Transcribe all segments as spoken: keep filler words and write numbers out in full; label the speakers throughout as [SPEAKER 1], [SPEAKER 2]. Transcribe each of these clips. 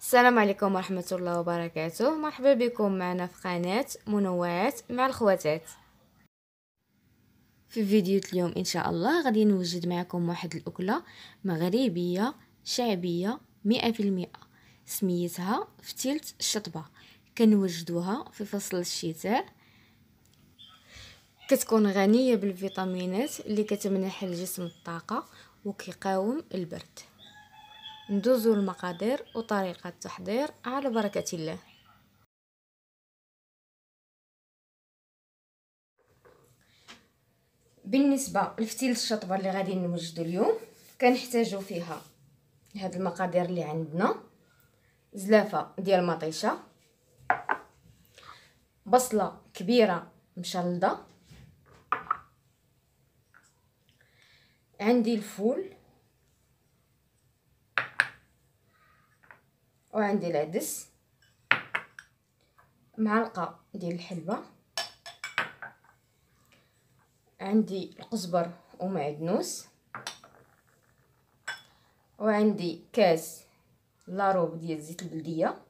[SPEAKER 1] السلام عليكم ورحمة الله وبركاته. مرحبا بكم معنا في قناة منوعات مع الخواتات. في فيديو اليوم ان شاء الله غادي نوجد معكم واحد الاكله مغربيه شعبيه مئة في المئة، سميتها فتيلة الشطبه. كنوجدوها في فصل الشتاء، كتكون غنيه بالفيتامينات اللي كتمنح الجسم الطاقه وكيقاوم البرد. ندوزو المقادير وطريقه التحضير على بركه الله. بالنسبه لفتيله الشطبه اللي غادي نوجدو اليوم، كنحتاجو فيها هاد المقادير اللي عندنا: زلافه ديال مطيشه، بصله كبيره مشلضه، عندي الفول، وعندي العدس، معلقه ديال الحلبه، عندي القزبر ومعدنوس، وعندي كاس لاروب ديال زيت البلديه.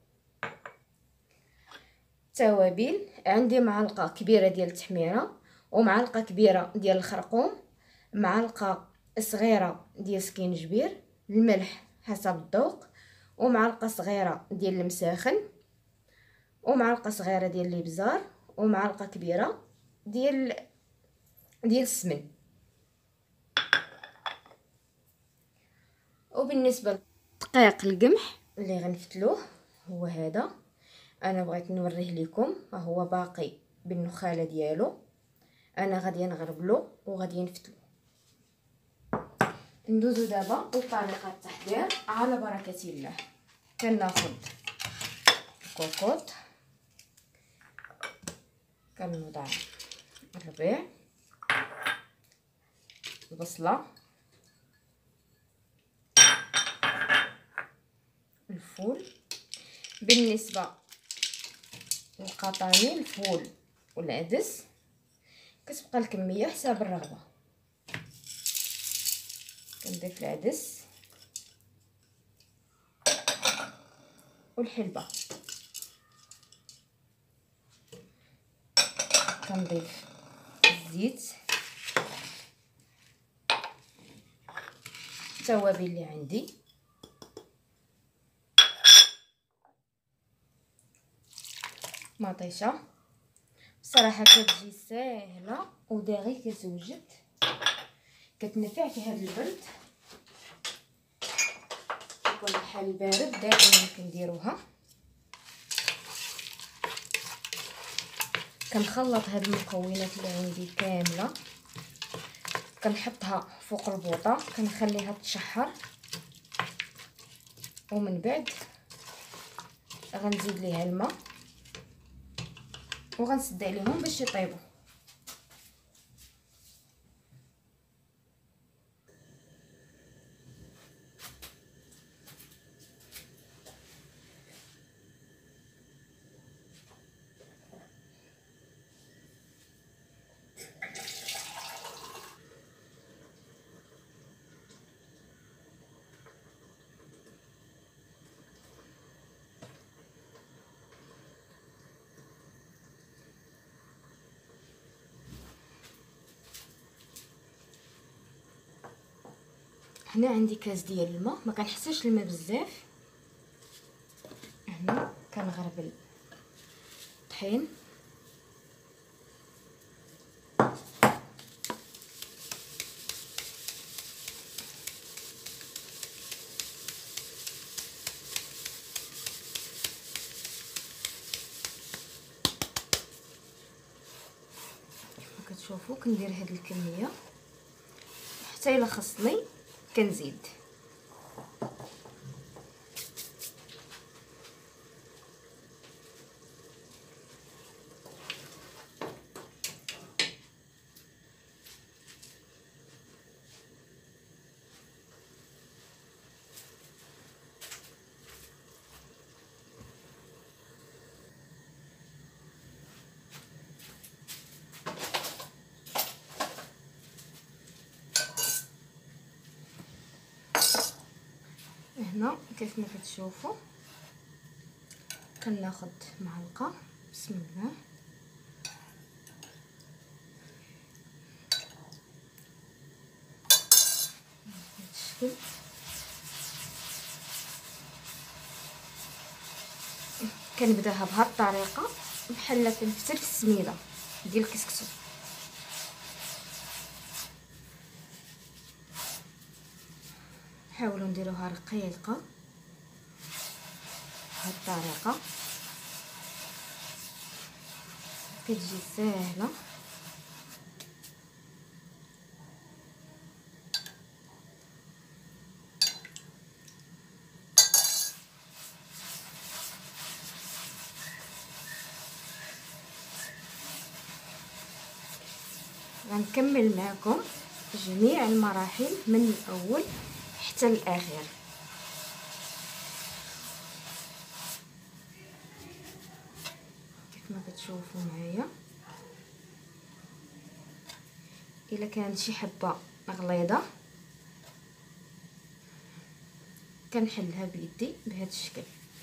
[SPEAKER 1] توابل: عندي معلقه كبيره ديال التحميره، ومعلقه كبيره ديال الخرقوم، معلقه صغيره ديال سكينجبير، الملح حسب الذوق، ومعلقه صغيره ديال المساخن، ومعلقه صغيره ديال الابزار، ومعلقه كبيره ديال ديال السمن. وبالنسبه لدقيق القمح اللي غنفتلوه هو هذا. انا بغيت نوريه لكم، هو باقي بالنخاله ديالو. انا غادي نغربلو وغادي نفتلو. ندوزو دابا لطريقه التحضير على بركه الله. كناخذ الكوكوط، كنوضع الربيع، البصله، الفول. بالنسبه للقطاني، الفول والعدس كتبقى الكميه حسب الرغبه. كنضيف العدس والحلبه، كنضيف الزيت، التوابل اللي عندي، مطيشه. صراحه كتجي ساهله وداغي كتوجد، كتنفع في هذا البرد، يكون الحال بارد دائما كنديروها. كنخلط هاد المكونات اللي عندي كامله، كنحطها فوق البوطه، كنخليها تشحر، ومن بعد غنزيد ليها الماء وغنسد عليهم باش يطيبوا. هنا عندي كاس ديال الماء، ما كنحتاجش الماء بزاف. هنا كنغربل الطحين، كتشوفوا كندير هاد الكميه حتى الا خصني كنزيد. هنا كيف ما كتشوفوا خلينا ناخد معلقه. بسم الله. الشكل كنبداها بهذه الطريقه بحال كنفتل في السميده ديال الكسكسو. حاولوا نديروها رقيقه بهذه الطريقه، كتجي ساهله. غنكمل معكم جميع المراحل من الاول حتى الاخير. كيف ما كتشوفوا معايا، الا كانت شي حبه غليظه كنحلها بيدي بهذا الشكل.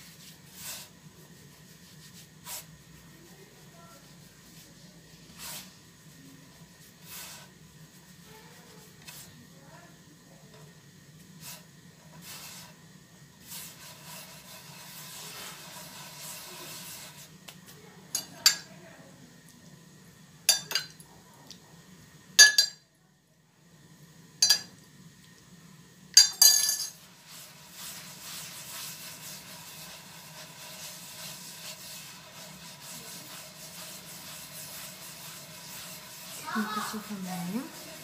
[SPEAKER 1] كما كتشوفوا معايا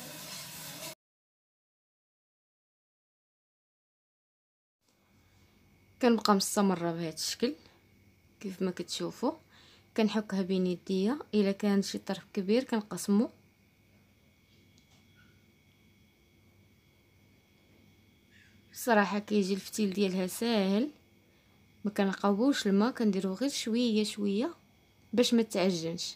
[SPEAKER 1] كنبقى مستمره بهذا الشكل. كيف ما كتشوفوا كنحكها بين يديا، الا كان شي طرف كبير كنقسمو. الصراحه كيجي الفتيل ديالها ساهل، ما كنقاوبوش الماء، كنديرو غير شويه شويه باش ما تعجنش.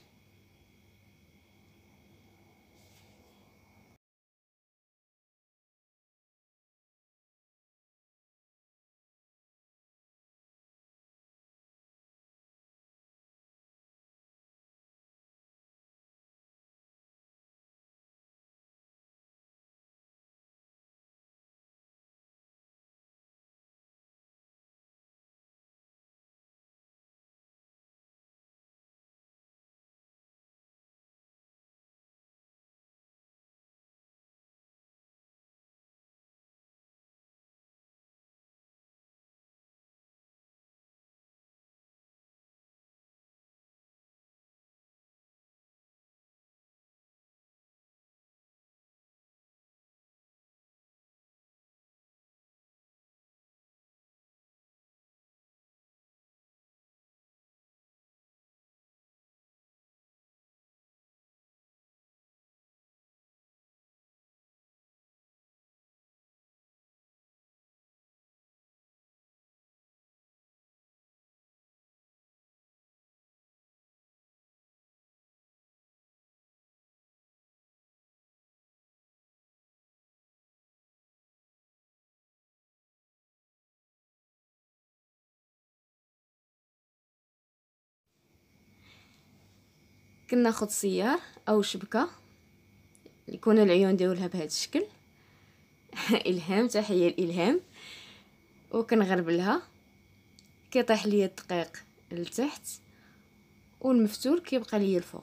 [SPEAKER 1] كناخد سيار او شبكه يكون العيون ديالها بهذا الشكل. الهام، تحيه الالهام. وكنغربلها كيطيح ليا الدقيق لتحت والمفتول كيبقى ليا الفوق.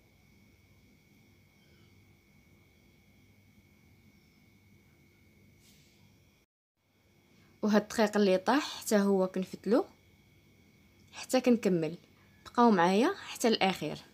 [SPEAKER 1] وهاد الدقيق اللي طاح حتى هو كنفتلو حتى كنكمل. بقاو معايا حتى الاخير.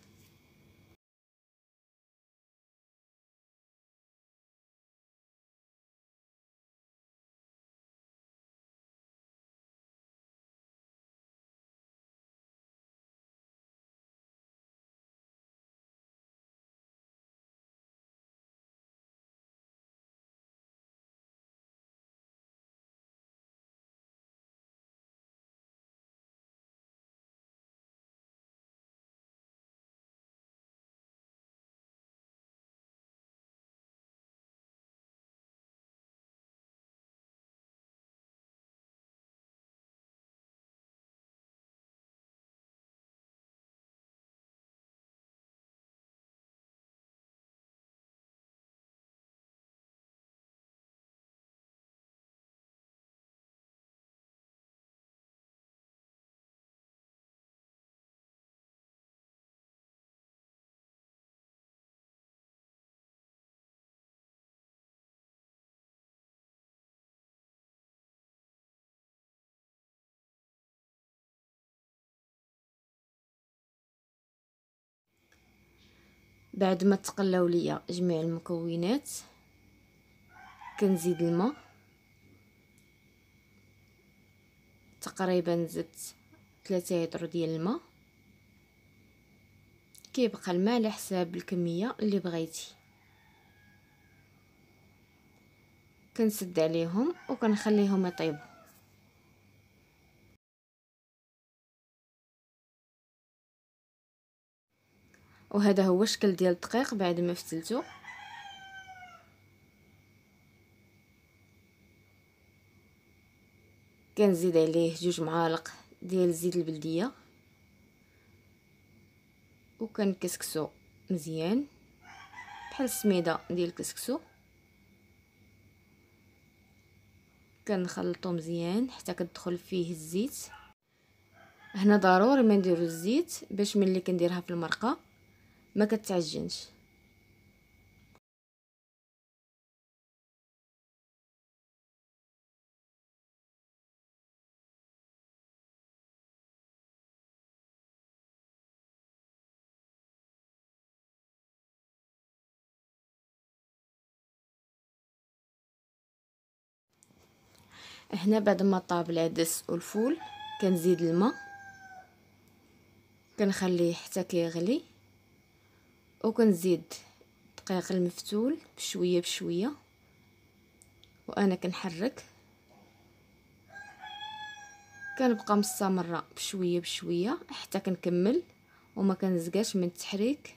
[SPEAKER 1] بعد ما تقلاو ليا جميع المكونات كنزيد الماء، تقريبا زدت ثلاثة لتر ديال الماء. كيبقى الماء على حساب الكميه اللي بغيتي. كنسد عليهم وكنخليهم يطيبوا. وهذا هو الشكل ديال الدقيق بعد ما فتلته. كنزيد عليه جوج معالق ديال زيت البلديه وكنكسكسو مزيان بحال السميده ديال الكسكسو. كنخلطو مزيان حتى كتدخل فيه الزيت. هنا ضروري ما نديرو الزيت باش ملي كنديرها في المرقه ما كتعجنش. هنا بعد ما طاب العدس والفول كنزيد الماء، كنخليه حتى كيغلي، وكنزيد الدقيق المفتول بشويه بشويه وانا كنحرك. كنبقى مستمره بشويه بشويه حتى كنكمل وما كنزقاش من التحريك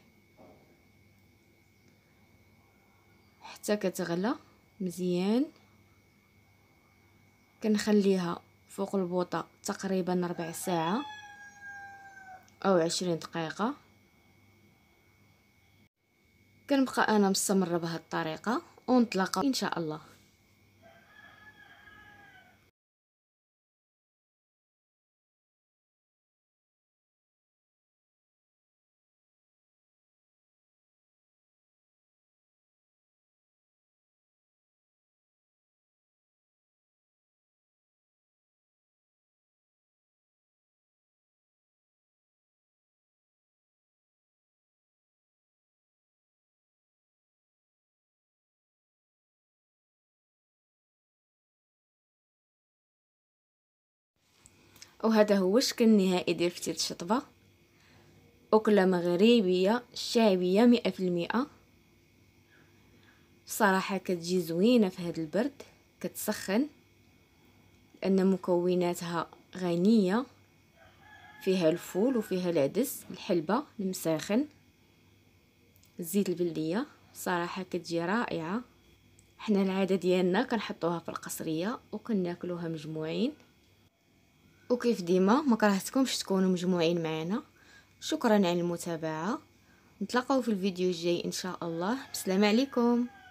[SPEAKER 1] حتى كتغلى مزيان. كنخليها فوق البوطه تقريبا ربع ساعه او عشرين دقيقه. كنبقى انا مستمره بهذه الطريقه ونتلاقاو ان شاء الله. وهذا هو الشكل النهائي ديال فتيل الشطبه، أكلة مغربية شعبية مئة في المئة. بصراحة كتجي زوينة في هذا البرد، كتسخن لأن مكوناتها غنية، فيها الفول وفيها العدس، الحلبة المساخن، الزيت البلدية. صراحة كتجي رائعة. حنا العادة ديالنا كنحطوها في القصرية وكناكلوها مجموعين، وكيف ديما ما كرهتكمش تكونوا مجموعين معنا. شكرا على المتابعة، نتلاقاو في الفيديو الجاي ان شاء الله. بسلام عليكم.